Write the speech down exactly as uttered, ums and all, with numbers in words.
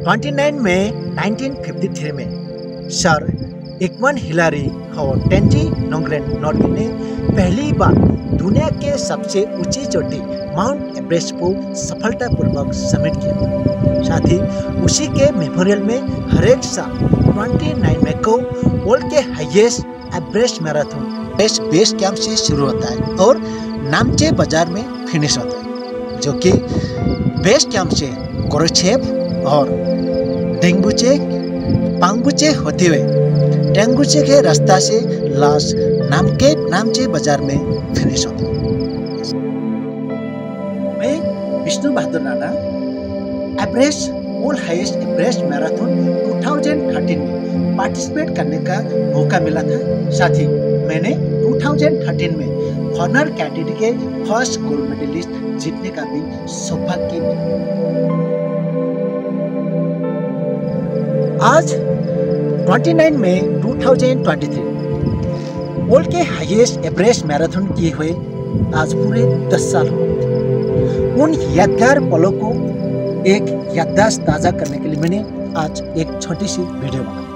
उनतीस मई उन्नीस सौ तिरेपन में सर एडमंड हिलारी और टेंजी नोंगरेन नोर्गे ने पहली बार दुनिया के सबसे ऊंची चोटी माउंट एवरेस्ट को सफलतापूर्वक समिट किया था। साथ ही उसी के मेमोरियल में हर एक साल उनतीस मई को वर्ल्ड के highest Everest marathon Everest base camp से शुरू होता है और नामचे बाजार में फिनिश होता है, जो कि बेस कैंप से गोरखचेप और डेंगुचे पांगुचे होते हुए टेंगुचे के रास्ता से लास्ट नामके नामचे बाजार में फिनिश होता है। मैं Vishnu Bahadur Rana Everest world highest Everest marathon दो हज़ार तेरह में पार्टिसिपेट करने का मौका मिला था। साथ ही मैंने दो हज़ार तेरह में हॉनर कैटेगरी के फर्स्ट गोल्ड मेडलिस्ट जीतने का भी सौभाग्य मिला। आज उनतीस मई दो हज़ार तेईस वर्ल्ड के हाईएस्ट एवरेस्ट मैराथन किए हुए आज पूरे दस साल हो गए। उन यादगार पलों को एक याददाश्त ताज़ा करने के लिए मैंने आज एक छोटी सी वीडियो बनाई।